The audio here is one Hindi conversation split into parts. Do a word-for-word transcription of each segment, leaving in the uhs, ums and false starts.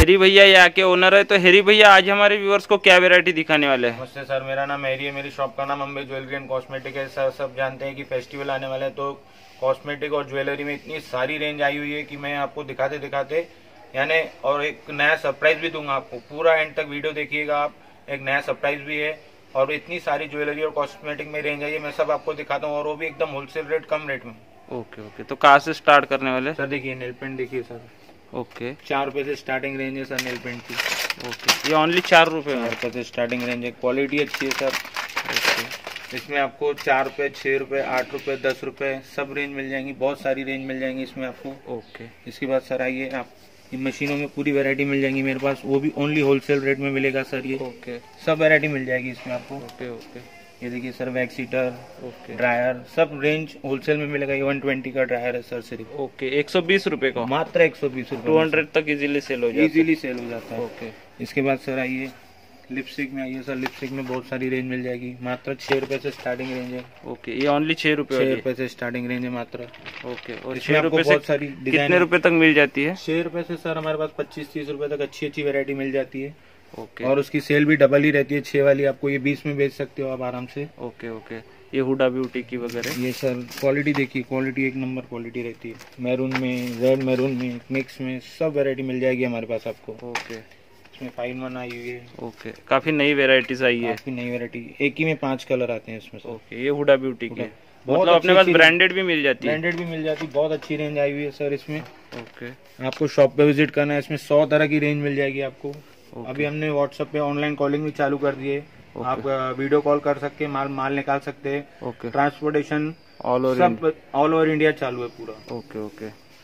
हेरी भैया यहाँ के ओनर है। तो हेरी भैया आज हमारे व्यूअर्स को क्या वैरायटी दिखाने वाले हैं? नमस्ते सर, मेरा नाम हेरी है। मेरी शॉप का नाम अम्बे ज्वेलरी एंड कॉस्मेटिक है। सर सब जानते हैं कि फेस्टिवल आने वाले हैं, तो कॉस्मेटिक और ज्वेलरी में इतनी सारी रेंज आई हुई है कि मैं आपको दिखाते दिखाते यानी और एक नया सरप्राइज भी दूंगा आपको। पूरा एंड तक वीडियो देखिएगा आप, एक नया सरप्राइज भी है। और इतनी सारी ज्वेलरी और कॉस्मेटिक में रेंज आई है, मैं सब आपको दिखाता हूँ, और वो भी एकदम होलसेल रेट, कम रेट में। ओके ओके, तो कहाँ से स्टार्ट करने वाले? सर देखिए, नेल पेंट देखिए सर। ओके, चार रुपए से स्टार्टिंग रेंज है सर नेल पेंट की। ओके, ये ओनली चार रुपए में? चार रुपए से स्टार्टिंग रेंज है। क्वालिटी अच्छी है सर। ओके, इसमें आपको चार रुपए, छह रुपए, आठ रुपए, दस रुपए सब रेंज मिल जाएंगी। बहुत सारी रेंज मिल जाएंगी इसमें आपको। ओके, इसके बाद सर आइए, आप इन मशीनों में पूरी वैरायटी मिल जाएंगी मेरे पास, वो भी ओनली होलसेल रेट में मिलेगा सर। ये ओके, सब वैरायटी मिल जाएगी इसमें आपको। ओके, ओके, ये देखिए sir, wax heater, okay, dryer, सब रेंज होलसेल में मिलेगा। ये वन ट्वेंटी का ड्रायर है सर सिर्फ। ओके, एक सौ बीस रुपए का? मात्र एक सौ बीस रुपए। टू हंड्रेड तक इजीली सेल हो जाता है। इजीली सेल हो जाता है। ओके, इसके बाद सर आइए, लिपस्टिक में आइए सर। लिपस्टिक में बहुत सारी रेंज मिल जाएगी। मात्र छह रुपए से स्टार्टिंग रेंज है। ओके, ये ओनली छह रुपए? छह रुपए से स्टार्टिंग रेंज है मात्र। ओके, और इसमें छह आपको रुपए से बहुत सारी कितने रुपए तक मिल जाती है? छह रुपए से सर हमारे पास पच्चीस तीस रुपए तक अच्छी अच्छी वैरायटी मिल जाती है। ओके, और उसकी सेल भी डबल ही रहती है। छह वाली आपको ये बीस में बेच सकते हो आप आराम से। ओके, ओके, ये हुडा ब्यूटी की वगैरह? ये सर क्वालिटी देखिए, क्वालिटी एक नंबर क्वालिटी रहती है। मैरून में, रेड मैरून में, मिक्स में सब वैरायटी मिल जाएगी हमारे पास आपको। ओके, इसमें फाइन वन आई हुई है। ओके, काफी नई वेराइटीज आई है। काफी नई वैरायटी, एक ही में पांच कलर आते हैं इसमें। ओके, ये हुडा ब्यूटी के बहुत मतलब अपने पास ब्रांडेड भी मिल जाती है? ब्रांडेड भी मिल जाती है। बहुत अच्छी रेंज आई हुई है सर इसमें। ओके, आपको शॉप पे विजिट करना है, इसमें सौ तरह की रेंज मिल जाएगी आपको। अभी हमने व्हाट्सएप पे ऑनलाइन कॉलिंग भी चालू कर दी है। आप वीडियो कॉल कर सकते हैं, माल माल निकाल सकते हैं। ओके, ट्रांसपोर्टेशन ऑल ओवर सब ऑल ओवर इंडिया चालू है पूरा। ओके, ओके,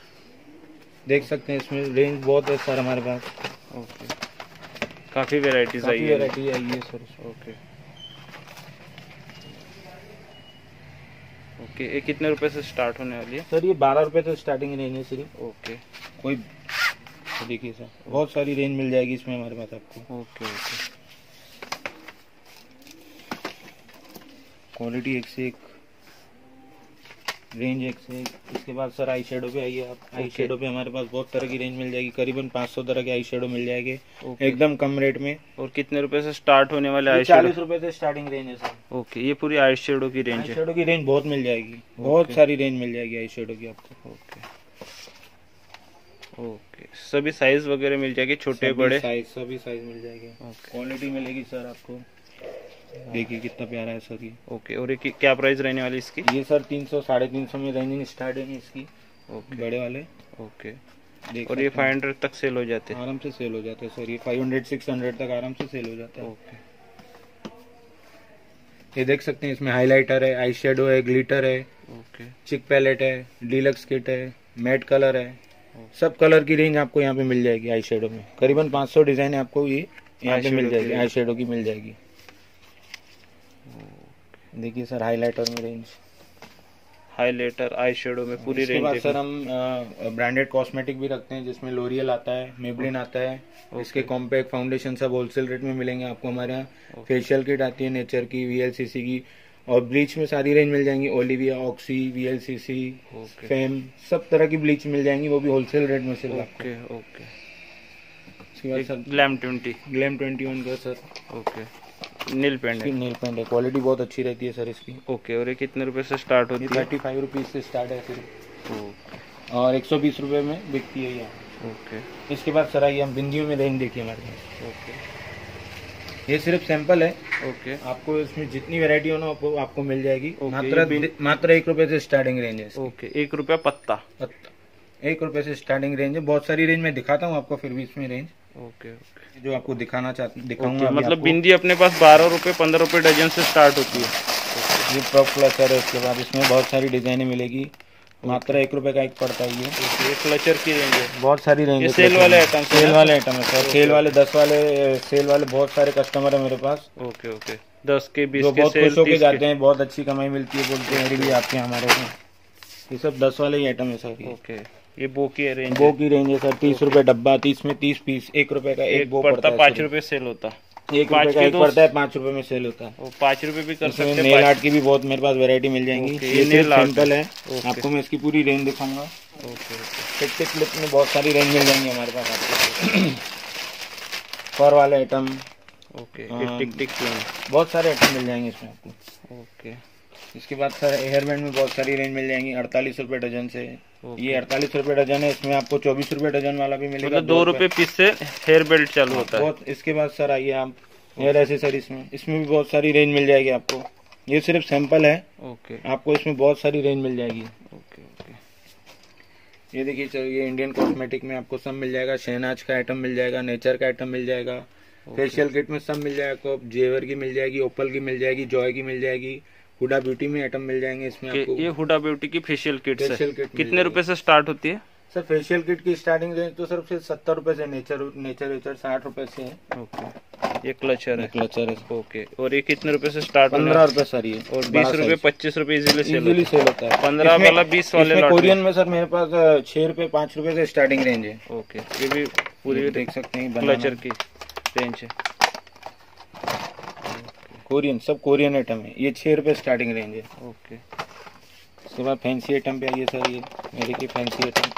देख सकते हैं इसमें रेंज बहुत है सर हमारे पास। ओके, काफी वेराइटीज आई है। वैरायटी आई है सर। ओके, ओके, ये कितने रुपए से स्टार्ट होने वाली है? सर ये बारह रुपए से स्टार्टिंग रेंज है सिर्फ। ओके, कोई देखिए सर, बहुत सारी रेंज मिल जाएगी इसमें हमारे पास आपको। ओके, ओके, क्वालिटी एक से एक, रेंज एक से एक। इसके बाद सर आई शेडो पे आइए आप। आई शेडो पे हमारे पास बहुत तरह की रेंज मिल जाएगी। करीबन पाँच सौ तरह के आई शेडो मिल जाएंगे एकदम कम रेट में। और कितने रुपए से स्टार्ट होने वाले आई? चालीस रुपए से स्टार्टिंग रेंज है सर। ओके, ये पूरी आई शेडो की रेंज है? आई शेडो की रेंज बहुत मिल जाएगी, बहुत सारी रेंज मिल जाएगी आई शेडो की आपको। ओके, ओके, सभी साइज वगैरह मिल जाएगी, छोटे बड़े साइज, सभी साइज मिल जाएंगे। क्वालिटी मिलेगी सर आपको। देखिए कितना प्यारा है सर ये। ओके, और ये क्या प्राइस रहने वाली इसकी? ये सर तीन सौ साढ़े तीन सौ में रेंजिंग स्टार्ट है इसकी। ओके, बड़े वाले। ओके, और ये फाइव हंड्रेड तक सेल हो जाते हैं? आराम से सेल हो जाते हैं सर। ये फाइव हंड्रेड सिक्स हंड्रेड तक आराम से सेल हो जाता है। ओके, ये देख सकते हैं, इसमें हाइलाइटर है, आई शेडो है, ग्लिटर है, ओके, चिक पैलेट है, डीलक्स किट है, मैट कलर है। सब कलर की रेंज आपको यहाँ पे मिल जाएगी आई शेडो में। करीबन पाँच सौ डिजाइन आपको ये यहाँ पे मिल जाएगी, आई शेडो की मिल जाएगी। देखिए सर, हाइलाइटर में रेंज, हाइलाइटर आई शेडो में पूरी रेंज। इसके बाद सर हम ब्रांडेड कॉस्मेटिक भी रखते हैं, जिसमें लोरियल आता है, मेबलिन आता है। इसके कॉम्पैक्ट फाउंडेशन सब होलसेल रेट में मिलेंगे आपको हमारे यहाँ। फेशियल किट आती है नेचर की, वीएलसीसी की, और ब्लीच में सारी रेंज मिल जाएंगी। ओलिविया, ऑक्सी, वीएलसीसी, फेम, सब तरह की ब्लीच मिल जाएंगी, वो भी होलसेल रेट में सिर्फ आपको। ओके, ओके, इसके बाद sir glam twenty, glam twenty one का सर। ओके, नील पेंट है? नील पेंट है, क्वालिटी बहुत अच्छी रहती है सर इसकी। ओके, और ये कितने रुपए से स्टार्ट होती है? थर्टी फाइव रुपीज से स्टार्ट है सिर्फ। ओके, और एक सौ बीस रुपए में बिकती है यहाँ। ओके, इसके बाद सर आइए, हम बिंदियों में रेंज देखिए हमारे पास। ओके, ये सिर्फ सैंपल है। ओके, आपको इसमें जितनी वैरायटी हो ना आपको आपको मिल जाएगी। ओके, मात्र मात्र एक रुपए से स्टार्टिंग रेंज है। ओके, एक रुपया पत्ता? पत्ता एक रुपए से स्टार्टिंग रेंज है। बहुत सारी रेंज मैं दिखाता हूँ आपको, फिर भी इसमें रेंज ओके, ओके, जो आपको दिखाना चाहता दिखाऊंगा। मतलब बिंदी अपने पास बारह रुपए पंद्रह रुपए डजन से स्टार्ट होती है। ये प्रॉप क्लचर है। इसके बाद इसमें बहुत सारी डिजाइनें मिलेगी। मात्र एक रुपए का एक पड़ता है ये। ये क्लचर की रेंज है? बहुत सारी रेंज है। सेल वाले आइटम? सेल वाले आइटम है सर। सेल वाले दस वाले सेल वाले बहुत सारे कस्टमर है मेरे पास। ओके, ओके, दस के बीस जो के बहुत सेल, खुश होके जाते हैं, बहुत अच्छी कमाई मिलती है बोलते हैं भी आपके हमारे में। ये सब दस वाले ही आइटम है सर। ओके, ये बो की रेंज? बो की रेंज है सर। तीस रुपए डब्बा, तीस में तीस पीस, एक रुपए का एक बो पड़ता है। पाँच रुपए सेल होता है। एक रुपए का एक पड़ता है, पाँच रुपए में सेल होता है। वो पाँच रुपए भी कर सकते हैं। नेल आर्ट की भी बहुत मेरे पास वैरायटी मिल जाएंगी। ये नेल सिंपल है, आपको मैं इसकी पूरी रेंज दिखाऊंगा। ओके, टिक टिक क्लिप में बहुत सारी रेंज मिल जाएंगी हमारे पास आपको। फर वाले आइटम, ओके, हाँ। ये टिक टिक क्यों है? बहुत सारे आइटम मिल जाएंगे इसमें आपको। ओके, इसके बाद सर हेयर बैंड में बहुत सारी रेंज मिल जाएंगी अड़तालीस रुपए डजन से। ओके। ये अड़तालीस रुपए डजन है, इसमें आपको चौबीस रुपए डजन वाला भी मिलेगा। मतलब दो रुपए पीस से हेयर बेल्ट चालू होता है। बहुत। इसके बाद सर आइए आप हेयर एसेसरीज में, इसमें भी बहुत सारी रेंज मिल जाएगी आपको। ये सिर्फ सैंपल है, ओके, आपको इसमें बहुत सारी रेंज मिल जाएगी। Okay, okay. ये देखिए सर, ये इंडियन कॉस्मेटिक में आपको सब मिल जाएगा। शहनाज का आइटम मिल जाएगा, नेचर का आइटम मिल जाएगा, फेशियल किट में सब मिल जाएगा आपको। जेवर की मिल जाएगी, ओपल की मिल जाएगी, जॉय की मिल जाएगी, हुडा ब्यूटी में आइटम मिल जाएंगे इसमें आपको। ये हुडा ब्यूटी की फेशियल किट है, फेशियल किट कितने रुपए से स्टार्ट होती है? सर फेशियल किट की स्टार्टिंग रेंज तो सर सिर्फ सत्तर रुपए से, नेचर नेचर वेचर साठ रुपए से है। ओके, ये क्लचर है। क्लचर है, ओके। और ये कितने रुपए से स्टार्ट होना है? पंद्रह रुपए सर ये। और बीस रुपए पच्चीस रुपए इजीली सेल इजीली सेल होता है। पंद्रह वाला बीस वाले लॉट कोरियन में सर मेरे पास छह रुपए पाँच रुपए से स्टार्टिंग रेंज है। ओके, ये भी पूरी देख सकते हैं क्लचर की रेंज है। कोरियन, सब कोरियन आइटम है। ये छह रुपए स्टार्टिंग रेंज है। ओके। उसके बाद फैंसी आइटम पे आइए सर, ये मेरे की फैंसी आइटम,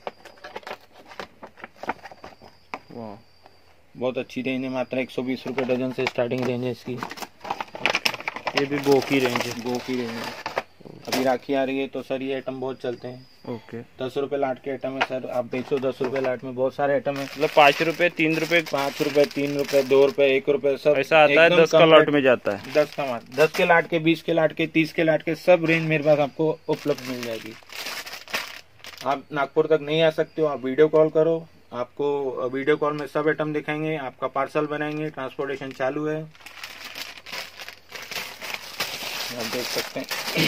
वाह, बहुत अच्छी रेंज है। मात्र एक सौ बीस रुपए डजन से स्टार्टिंग रेंज है इसकी। ये भी बो की रेंज है। गो की रेंज है। अभी राखी आ रही है तो सर ये आइटम बहुत चलते हैं। ओके, दस रुपए लाट के आइटम है सर, आप बेचो दस रुपए लाट में, बहुत सारे आइटम है। मतलब पाँच रुपए, तीन रुपए, पाँच रुपए, तीन रुपए, दो रुपए, एक रुपए, सब ऐसा आता है। एकदम दस का कम लॉट रेट में जाता है। दस का माल, दस के लाट के, बीस के लाट के, तीस के लाट के, सब रेंज मेरे पास आपको उपलब्ध मिल जाएगी। आप नागपुर तक नहीं आ सकते हो, आप वीडियो कॉल करो, आपको वीडियो कॉल में सब आइटम दिखाएंगे, आपका पार्सल बनाएंगे, ट्रांसपोर्टेशन चालू है। आप देख सकते हैं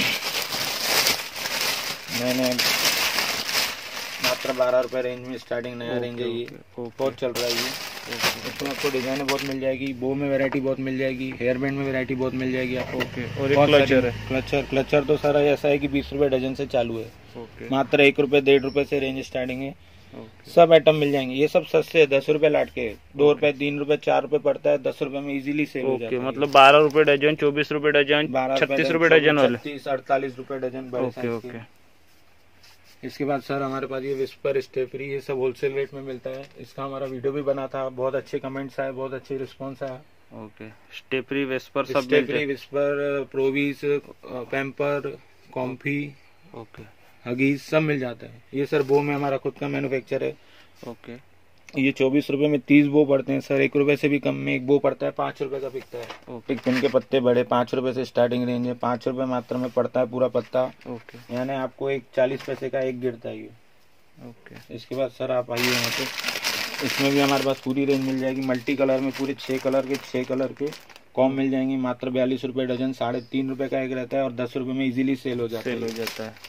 मैंने मात्र बारह रुपए रेंज में स्टार्टिंग नया रेंज है ये, बहुत चल रहा है ये। इसमें आपको डिजाइनें बहुत मिल जाएगी, बो में वैरायटी बहुत मिल जाएगी, हेयर बैंड में वैरायटी बहुत मिल जाएगी आपको। ओके। और एक क्लचर है। क्लचर क्लचर तो सारा ऐसा है कि बीस रुपए डजन से चालू है। ओके। मात्र एक रुपए डेढ़ रुपए से रेंज स्टार्टिंग है। ओके। सब आइटम मिल जाएंगे। ये सब सस्ते है, दस रुपए लाट के, दो रुपए, तीन रुपए, चार रुपए पड़ता है, दस रुपए में इजीली सेल हो जाता है। मतलब बारह रुपए डजन, चौबीस रुपए डजन, छत्तीस रुपए डजन वाले, छत्तीस अड़तालीस रुपए डजन बड़े ओके, साइज ओके। के। इसके बाद सर हमारे पास ये विस्पर स्टेफरी, ये सब होलसेल रेट में मिलता है। इसका हमारा वीडियो भी बना था, बहुत अच्छे कमेंट्स आए, बहुत अच्छे रिस्पॉन्स आया। ओके। स्टेपरी, वेस्पर सब स्टेफरी, विस्पर, प्रोवीज, पैम्पर, कॉम्फी, ओके, हगीज सब मिल जाता है। ये सर बो में हमारा खुद का मैन्युफैक्चर है। ओके। ये चौबीस रुपए में तीस बो पड़ते हैं सर, एक रुपए से भी कम में एक बो पड़ता है, पाँच रुपए का बिकता है। ओके। एक पिन के पत्ते बड़े पाँच रुपए से स्टार्टिंग रेंज है, पाँच रुपए मात्र में पड़ता है पूरा पत्ता। ओके, यानी आपको एक चालीस पैसे का एक गिरता है ये। ओके। इसके बाद सर आप आइए यहाँ पे, इसमें भी हमारे पास पूरी रेंज मिल जाएगी। मल्टी कलर में पूरे छह कलर के छह कलर के कॉम मिल जाएंगे, मात्र बयालीस रुपए डजन, साढ़े तीन रुपए का एक रहता है और दस रुपए में इजीली सेल हो जाता है। सेल हो जाता है।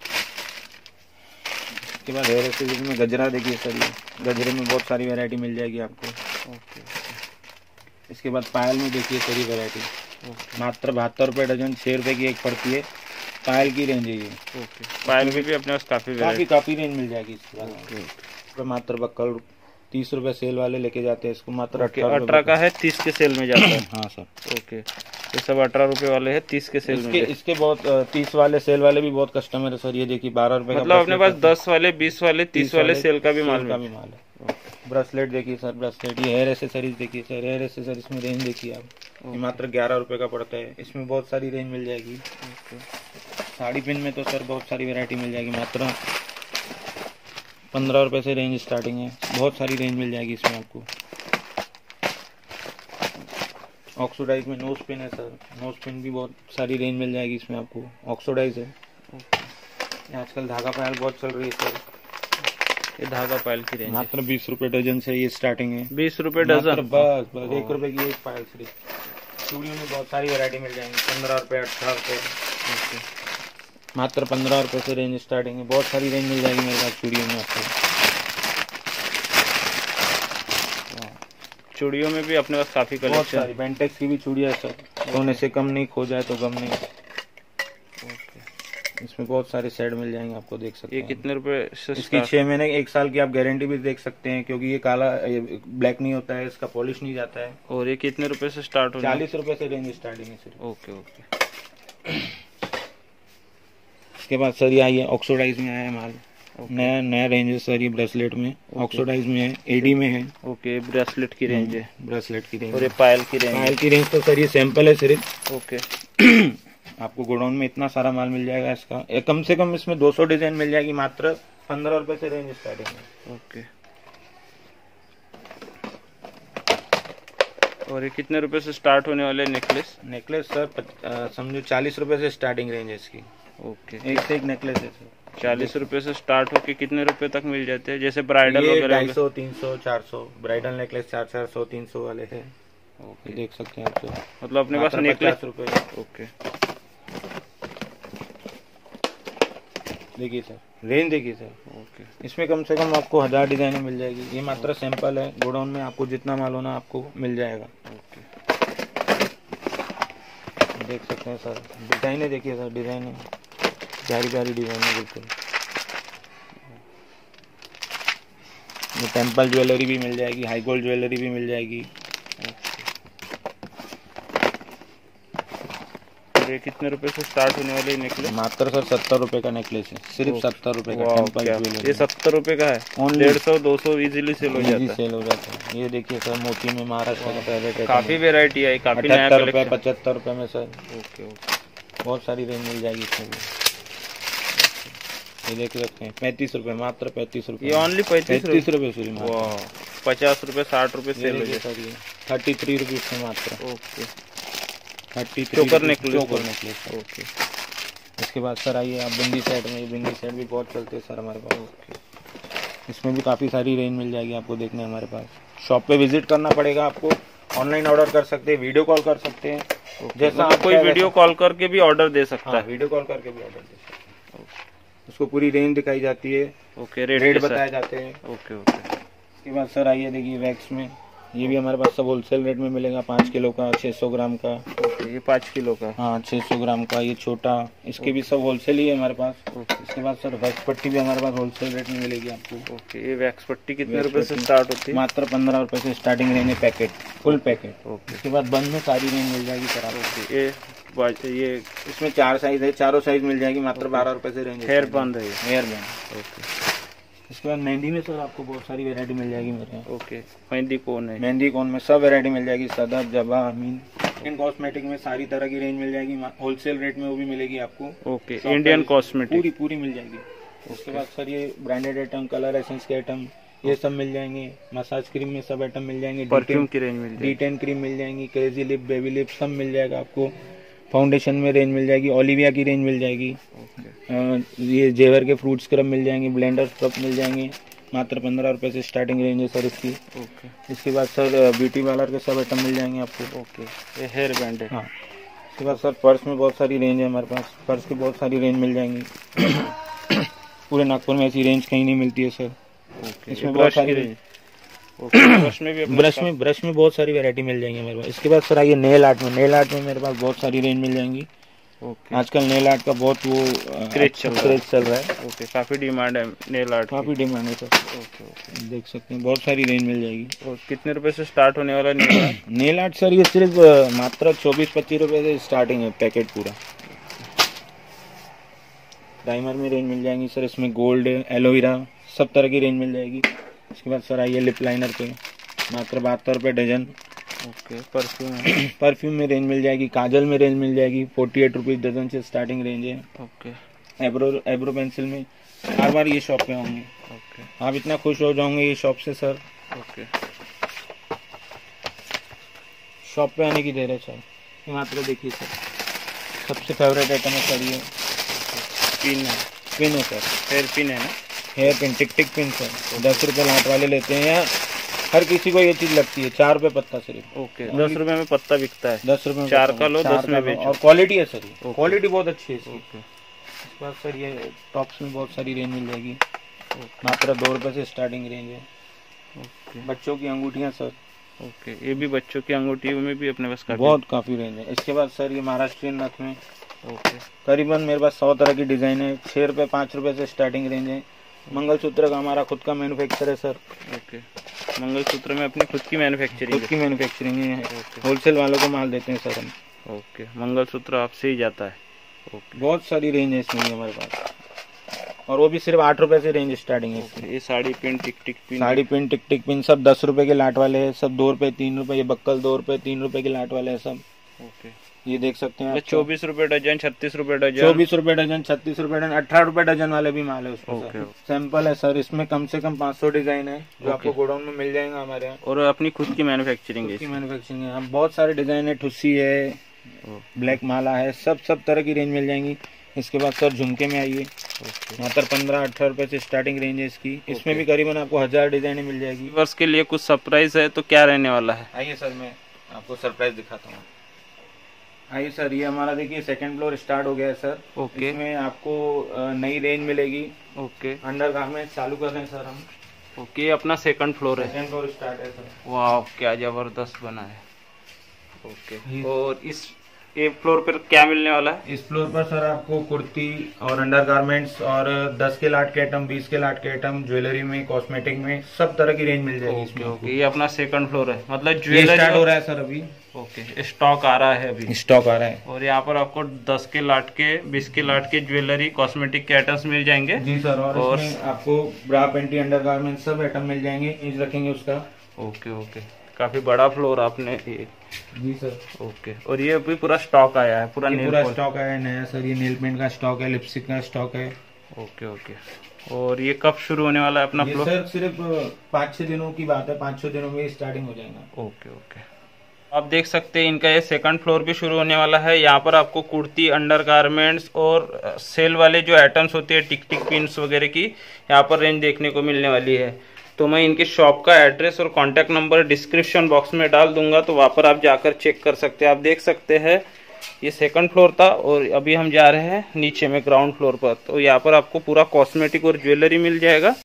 इसके बाद हेयर एक्सेसरीज में गजरा देखिए सर, ये गजरे में बहुत सारी वैरायटी मिल जाएगी आपको। ओके। इसके बाद पायल में देखिए सारी वैरायटी, मात्र बहत्तर रुपए डजन, छह रुपए की एक पड़ती है। पायल की रेंज है ये। ओके। पायल में भी अपने पास काफी काफी काफी रेंज मिल जाएगी इसके बाद। ओके। मात्र बक्कल तीस रुपए सेल वाले लेके जाते हैं इसको, मात्र अठारह का है, तीस के सेल में जाता है। हाँ सर। ओके। ये सब अठारह रुपए वाले हैं, तीस के सेल इसके में। इसके बहुत तीस वाले सेल वाले भी बहुत कस्टमर है सर। ये देखिए बारह रुपए का, मतलब अपने पास दस वाले, बीस वाले, तीस वाले सेल का भी माल का भी माल है। ब्रेसलेट देखिए सर, ब्रेसलेट, ये हेयर एसेसरीज देखिए सर, हेयर एसेसरीज में रेंज देखिए आप, ये मात्र ग्यारह रुपए का पड़ता है। इसमें बहुत सारी रेंज मिल जाएगी। साड़ी पिन में तो सर बहुत सारी वैरायटी मिल जाएगी, मात्र पंद्रह रुपए से रेंज स्टार्टिंग है। बहुत सारी रेंज मिल जाएगी इसमें आपको। ऑक्सीडाइज में नोज पिन है सर, नोज पिन भी बहुत सारी रेंज मिल जाएगी इसमें आपको। ऑक्सीडाइज है। आजकल धागा पायल बहुत चल रही है सर, ये धागा पायल की रेंज मात्र बीस रुपए डजन से ये स्टार्टिंग है। बीस रुपए डजन, बस बस एक रुपए की एक पायल सिर्फ। चूड़ियों में बहुत सारी वैरायटी मिल जाएंगी, पंद्रह रुपए, अठारह रुपए, मात्र पंद्रह रुपए से रेंज स्टार्टिंग है। बहुत सारी रेंज मिल जाएगी मेरे पास चूड़ियों में आपको। चूड़ियों में भी अपने पास काफी बहुत कलेक्शन। सारी बेंटेक्स की भी चूड़ियाँ है सर, सोने से कम नहीं, खो जाए तो गम नहीं। इसमें बहुत सारे सेट मिल जाएंगे आपको, देख सकते ये हैं। कितने रुपए से इसकी स्टार्ट? छह महीने एक साल की आप गारंटी भी देख सकते हैं, क्योंकि ये काला ब्लैक नहीं होता है, इसका पॉलिश नहीं जाता है। और ये कितने रुपए से स्टार्ट होगा? चालीस रुपए से रेंज स्टार्टिंग है सिर्फ। Okay, okay. इसके बाद सर ये आइए ऑक्सीडाइज में आया है माल, नया नया रेंज है सर ये ब्रेसलेट में, ऑक्सीडाइज में है, एडी में है। ओके, ब्रेसलेट की रेंज है, ब्रेसलेट की रेंज। और ये पायल की रेंज? पायल की रेंज तो सर ये सैंपल है सिर्फ। ओके। आपको गोडाउन में इतना सारा माल मिल जाएगा इसका, ये कम से कम इसमें दो सौ डिजाइन मिल जाएगी, मात्र पंद्रह रुपए से रेंज स्टार्टिंग है। ओके। और ये कितने रुपए से स्टार्ट होने वाले नेकलेस? नेकलेस सर समझो चालीस रुपए से स्टार्टिंग रेंज है इसकी। ओके। एक से एक नेकलेस है सर। चालीस रुपए से स्टार्ट होके कितने रुपए तक मिल जाते हैं? जैसे ब्राइडल वगैरह ढाई सौ, तीन सौ, चार सौ ब्राइडल नेकलेस चार चार सौ तीन सौ वाले है। ओके, देख सकते हैं आप। मतलब अपने पास नेकलेस रुपए। ओके, देखिए सर रेंज देखिए सर। ओके। इसमें कम से कम आपको हजार डिजाइनें मिल जाएगी। ये मात्र सैंपल है, गोडाउन में आपको जितना माल होना आपको मिल जाएगा। ओके, देख सकते हैं सर, डिजाइनें देखिए सर, डिजाइनें प्यारी प्यारी डिजाइनें बिल्कुल। ये टेम्पल ज्वेलरी भी मिल जाएगी, हाई गोल्ड ज्वेलरी भी मिल जाएगी। ये कितने रुपए से स्टार्ट होने वाले नेकलेस? मात्र सर सत्तर रुपए का नेकलेस है, सिर्फ सत्तर रुपए का टेम्पल ज्वेलरी। ये सत्तर रुपए का है, डेढ़ सौ दो सौ इजीली सेल हो जाता है। सेल हो जाता है। ये देखिए सर मोती में महाराष्ट्र का फेवरेट है, काफी वेरायटी है, काफी नया अठहत्तर रुपए कलेक्शन। पचहत्तर रुपए में सर। ओके ओके, बहुत सारी रेंज मिल जाएगी इसमें भी। ये देख सकते हैं पैंतीस रुपए, मात्र पैंतीस रुपए। ये ओनली पैंतीस पैंतीस रुपए सूरी। वाह, पचास रुपए साठ रुपए सेल हो जाता है। थर्टी थ्री रुपीज में मात्र। Okay, thirty choker necklace. Choker necklace. Okay. इसके बाद सर आइए आप बिंदी सेट में, बिंदी सेट भी बहुत चलते हैं सर हमारे पास। ओके, इसमें भी काफ़ी सारी रेंज मिल जाएगी आपको देखने हमारे पास। शॉप पे विजिट करना पड़ेगा आपको, ऑनलाइन ऑर्डर कर सकते हैं, वीडियो कॉल कर सकते हैं। जैसा आप कोई वीडियो कॉल करके भी ऑर्डर दे सकता है। वीडियो कॉल करके भी ऑर्डर दे सकते हैं। उसको पूरी रेंज दिखाई जाती है। ओके, रेट बताए जाते हैं। Okay okay. इसके बाद सर आइए देखिए वैक्स में, ये भी हमारे पास सब होलसेल रेट में मिलेगा। पाँच किलो का, छः सौ ग्राम का। ओके, ये पाँच किलो का। हाँ, छः सौ ग्राम का। ये छोटा, इसके भी सब होलसेल ही है हमारे पास। ओके। इसके बाद सर वैक्स पट्टी भी हमारे पास होलसेल रेट में मिलेगी आपको। ओके, ये वैक्स पट्टी कितने रुपए से स्टार्ट होती है? मात्र पंद्रह रुपए से स्टार्टिंग रेंज है, पैकेट, फुल पैकेट। ओके। इसके बाद बंद में सारी रेंज मिल जाएगी सर आपको। ये ये इसमें चार साइज है, चारों साइज मिल जाएगी, मात्र बारह रुपए से रेंज। हेयर बंद है, हेयर बैंड। ओके। इसके बाद मेहंदी में सर आपको बहुत सारी वैरायटी मिल जाएगी मेरे यहाँ। ओके, मेहंदी कोन है? मेहंदी कोन में सब वैरायटी मिल जाएगी, सदर, जबा, अमीन। इंडियन कॉस्मेटिक में सारी तरह की रेंज मिल जाएगी, होलसेल रेट में वो भी मिलेगी आपको। ओके, इंडियन कॉस्मेटिक पूरी पूरी मिल जाएगी। उसके बाद सर ये ब्रांडेड आइटम, कलर एसेंस के आइटम, ये सब मिल जाएंगे। मसाज क्रीम में सब आइटम मिल जाएंगे। परफ्यूम की रेंज मिल जाएगी, डी टेन क्रीम मिल जाएंगी, क्रेजी लिप, बेबी लिप सब मिल जाएगा आपको। फाउंडेशन में रेंज मिल जाएगी, ओलिविया की रेंज मिल जाएगी। ओके। ये जेवर के फ्रूट स्क्रब मिल जाएंगे, ब्लेंडर स्क्रब मिल जाएंगे, मात्र पंद्रह रुपए से स्टार्टिंग रेंज है सर इसकी। ओके। इसके बाद सर ब्यूटी पार्लर के सब आइटम मिल जाएंगे आपको। ओके, ये हेयर बैंड है। हाँ। इसके बाद सर पर्स में बहुत सारी रेंज है हमारे पास, पर्स की बहुत सारी रेंज मिल जाएंगी। पूरे नागपुर में ऐसी रेंज कहीं नहीं मिलती है सर। ओके, इसमें बहुत सारी रेंज। ब्रश में भी ब्रश में ब्रश में बहुत सारी वैरायटी मिल जाएंगी मेरे पास। इसके बाद सर आइए नेल आर्ट में, नेल आर्ट में मेरे पास बहुत सारी रेंज मिल जाएंगी। ओके। आजकल नेल आर्ट का बहुत वो क्रेज चल क्रेज चल रहा है। ओके, काफी डिमांड है नेल आर्ट, काफी डिमांड है सर। ओके ओके, देख सकते हैं बहुत सारी रेंज मिल जाएगी। और कितने रुपए से स्टार्ट होने वाला nail art? Nail art sir ये सिर्फ मात्र चौबीस पच्चीस रुपए से स्टार्टिंग है, पैकेट पूरा। प्राइमर में रेंज मिल जाएंगी सर, इसमें गोल्ड, एलोवेरा सब तरह की रेंज मिल जाएगी। इसके बाद सर आइए लिप लाइनर पे, मात्र बहत्तर रुपये डजन। ओके, परफ्यूम परफ्यूम में रेंज मिल जाएगी, काजल में रेंज मिल जाएगी, फोर्टी एट रुपीज डजन से स्टार्टिंग रेंज है। ओके। एब्रो एब्रो पेंसिल में हर बार ये शॉप पे होंगे। ओके, आप इतना खुश हो जाओगे ये शॉप से सर। ओके, शॉप पे आने की देर है सर। ये मात्र देखिए सर, सबसे फेवरेट आइटम है सर ये पिन है। पिन है सर, हेयर पिन है ना? Hair pin, tick tick pin sir. दस रुपये लाट वाले लेते हैं, यहाँ हर किसी को ये चीज लगती है। चार रुपये पत्ता सिर्फ। ओके, दस रुपए में पत्ता बिकता है। दस रुपये में चार पत्ता, का लो, चार दस में लो। बेचो। और क्वालिटी है सर, ओके। क्वालिटी बहुत अच्छी है इसकी। ओके, इसके बाद सर ये टॉप्स में बहुत सारी रेंज मिल जाएगी, ओके, मात्र दो रुपये से स्टार्टिंग रेंज है। ओके, बच्चों की अंगूठियाँ सर, ओके, ये भी बच्चों की अंगूठियों में भी अपने पास काफी। बहुत काफ़ी रेंज है। इसके बाद सर ये महाराष्ट्रियन नथ में ओके, करीबन मेरे पास सौ तरह की डिज़ाइन है। छः रुपये पाँच रुपये से स्टार्टिंग रेंज है। मंगलसूत्र का हमारा खुद का मैन्युफैक्चर है सर। ओके, मंगलसूत्र में अपनी खुद की मैन्युफैक्चरिंग खुद की मैन्युफैक्चरिंग है, ओके। होलसेल वालों को माल देते हैं सर हम। ओके, मंगलसूत्र आपसे ही जाता है। ओके, बहुत सारी रेंज है इसमें हमारे पास। और वो भी सिर्फ आठ रुपए से रेंज स्टार्टिंग है इसकी। ये sari pin, tick tick pin, sari pin, tick tick pin सब दस रुपए के लाट वाले हैं, सब दो रुपए तीन रुपए, ये बक्कल दो रुपए तीन रुपए के लाट वाले हैं सब। ओके, ये देख सकते हैं आप, चौबीस रुपए डजन, छत्तीस रुपए डजन, चौबीस रुपए डजन, छत्तीस रुपए डजन, अठारह रुपए डजन वाले भी माल है उसमें। ओके। सर सैंपल है सर, इसमें कम से कम पाँच सौ डिजाइन है जो आपको गोडाउन में मिल जाएगा हमारे यहाँ। और अपनी खुद की मैन्युफैक्चरिंग है की मैन्युफैक्चरिंग है, हम बहुत सारे डिजाइन है, ठुस्सी है, ब्लैक माला है, सब सब तरह की रेंज मिल जाएंगी। इसके बाद सर झुमके में आइए, यहाँ पर पंद्रह अठारह रुपए से स्टार्टिंग रेंज है इसकी। इसमें भी करीबन आपको हजार डिजाइने मिल जाएगी। वर्ष के लिए कुछ सरप्राइज है तो क्या रहने वाला है? आइए सर, मैं आपको सरप्राइज दिखाता हूँ। आइए सर, ये हमारा देखिए सेकंड फ्लोर स्टार्ट हो गया है सर। ओके। इसमें आपको नई रेंज मिलेगी। ओके, अंडर गारमेंट चालू कर रहे हैं सर हम। ओके, अपना सेकंड फ्लोर है। सेकंड फ्लोर स्टार्ट है सर। वाह, क्या जबरदस्त बना है। ओके, और इस एक फ्लोर पर क्या मिलने वाला है? इस फ्लोर पर सर आपको कुर्ती और अंडर गारमेंट्स और दस के लाट के आइटम, बीस के लाट के आइटम, ज्वेलरी में, कॉस्मेटिक में सब तरह की रेंज मिल जाएगी इसमें। ओके, ये अपना सेकंड फ्लोर है, मतलब ये ज्वेलरी स्टार्ट हो रहा है सर अभी। ओके, स्टॉक आ रहा है अभी, स्टॉक आ रहा है। और यहाँ पर आपको दस के लाट के, बीस के लाट के ज्वेलरी, कॉस्मेटिक के आइटम्स मिल जाएंगे। जी सर, और, और इसमें आपको ब्रा, पेंटी, अंडर गारमेंट सब आइटम मिल जाएंगे, इंच रखेंगे उसका। ओके ओके, काफी बड़ा फ्लोर आपने ये। जी सर। ओके, और ये अभी पूरा स्टॉक आया है, पूरा ये नेल पूरा पॉलिश। स्टॉक आया है नया सर, ये नेल पेंट का स्टॉक है, लिपस्टिक का स्टॉक है। ओके ओके, और ये कब शुरू होने वाला है अपना ये फ्लोर? सर सिर्फ पाँच छह दिनों की बात है, पाँच छह दिनों में स्टार्टिंग हो जाएगा। ओके ओके, आप देख सकते हैं इनका ये सेकंड फ्लोर भी शुरू होने वाला है। यहाँ पर आपको कुर्ती, अंडर गारमेंट्स और सेल वाले जो आइटम्स होते हैं, टिक टिक पिन्स वगैरह की यहाँ पर रेंज देखने को मिलने वाली है। तो मैं इनकी शॉप का एड्रेस और कॉन्टैक्ट नंबर डिस्क्रिप्शन बॉक्स में डाल दूंगा, तो वहाँ पर आप जाकर चेक कर सकते हैं। आप देख सकते हैं ये सेकंड फ्लोर था और अभी हम जा रहे हैं नीचे में ग्राउंड फ्लोर पर। तो यहाँ पर आपको पूरा कॉस्मेटिक और ज्वेलरी मिल जाएगा।